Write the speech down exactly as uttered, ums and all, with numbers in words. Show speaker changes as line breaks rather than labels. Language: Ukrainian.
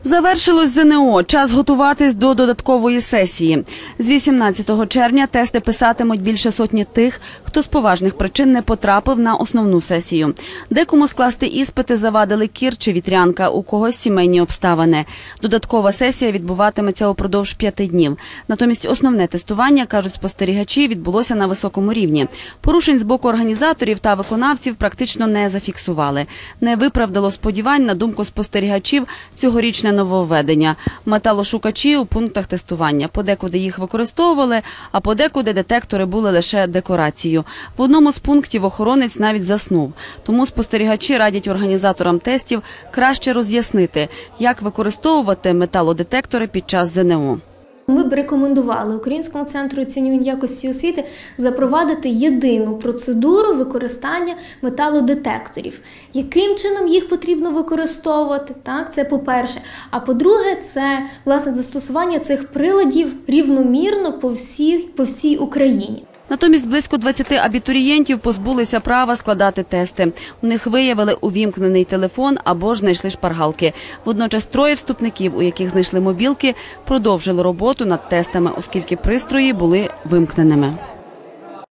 Завершилось ЗНО. Час готуватись до додаткової сесії. З вісімнадцятого червня тести писатимуть більше сотні тих, хто з поважних причин не потрапив на основну сесію. Декому скласти іспити завадили кір чи вітрянка, у когось сімейні обставини. Додаткова сесія відбуватиметься упродовж п'яти днів. Натомість основне тестування, кажуть спостерігачі, відбулося на високому рівні. Порушень з боку організаторів та виконавців практично не зафіксували. Не виправдало сподівань, на думку спостерігачів, цьогорічне нововведення – металошукачі у пунктах тестування. Подекуди їх використовували, а подекуди детектори були лише декорацією. В одному з пунктів охоронець навіть заснув. Тому спостерігачі радять організаторам тестів краще роз'яснити, як використовувати металодетектори під час ЗНО.
Ми б рекомендували Українському центру оцінювання якості освіти запровадити єдину процедуру використання металодетекторів. Яким чином їх потрібно використовувати, так, це по-перше. А по-друге, це, власне, застосування цих приладів рівномірно по всій, по всій Україні.
Натомість близько двадцяти абітурієнтів позбулися права складати тести. У них виявили увімкнений телефон або ж знайшли шпаргалки. Водночас троє вступників, у яких знайшли мобілки, продовжили роботу над тестами, оскільки пристрої були вимкненими.